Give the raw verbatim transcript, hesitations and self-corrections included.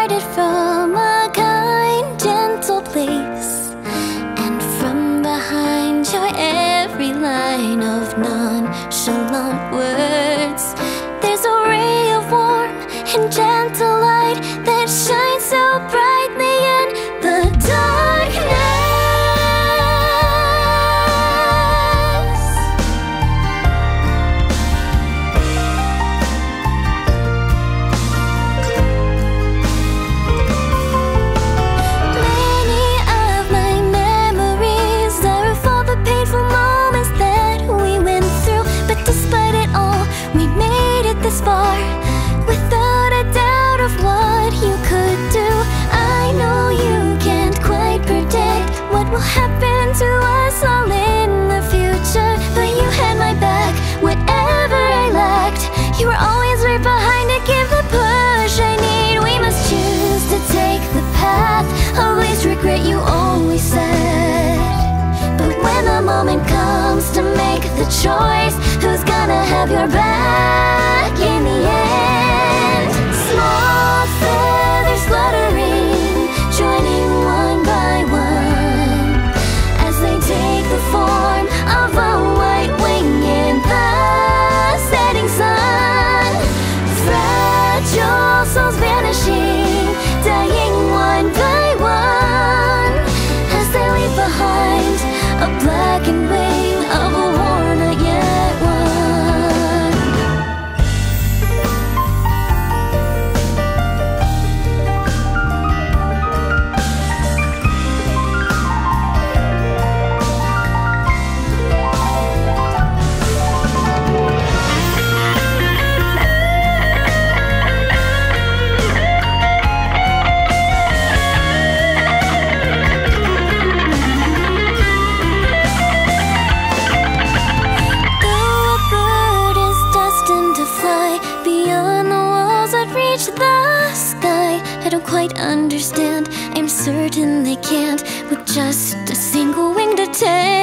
guided from a kind, gentle place, and from behind your every line of nonchalant words, there's a ray of warm and gentle light that shines so brightly in the darkness. This far, without a doubt of what you could do. I know you can't quite predict what will happen to us all in the future, but you had my back, whatever I lacked. You were always right behind to give the push I need. We must choose to take the path of least regret, you always said. But when the moment comes to make the choice, who's gonna have your back in the end? Small feathers fluttering, joining one by one, as they take the form of a white wing in the setting sun. Fragile souls vanishing, dying one by one, as they leave behind a blackened wing of a war not yet won. The sky, I don't quite understand. I'm certain they can't, with just a single wing to take.